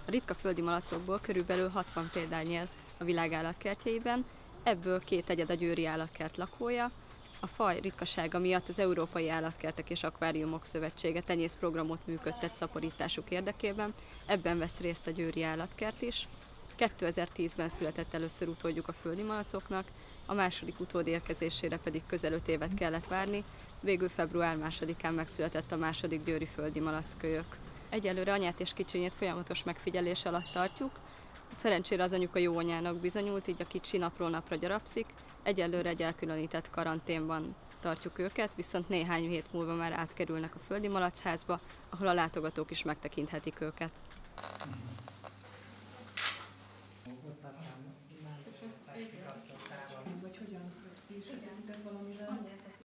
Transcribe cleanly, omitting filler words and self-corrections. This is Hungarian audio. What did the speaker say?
A ritka földi malacokból körülbelül 60 példány él a világ állatkertjeiben, ebből 2 egyed a Győri Állatkert lakója. A faj ritkasága miatt az Európai Állatkertek és Akváriumok Szövetsége tenyészprogramot működtet szaporításuk érdekében, ebben vesz részt a Győri Állatkert is. 2010-ben született először utódjuk a földi malacoknak, a második utód érkezésére pedig közel 5 évet kellett várni, végül február 2-án megszületett a második győri földi malackölyök. Egyelőre anyát és kicsinyét folyamatos megfigyelés alatt tartjuk. Szerencsére az anyuka jó anyának bizonyult, így a kicsi napról napra gyarapszik. Egyelőre egy elkülönített karanténban tartjuk őket, viszont néhány hét múlva már átkerülnek a földi malacházba, ahol a látogatók is megtekinthetik őket. Ott aztán fekszik azt a távol. Vagy hogyan?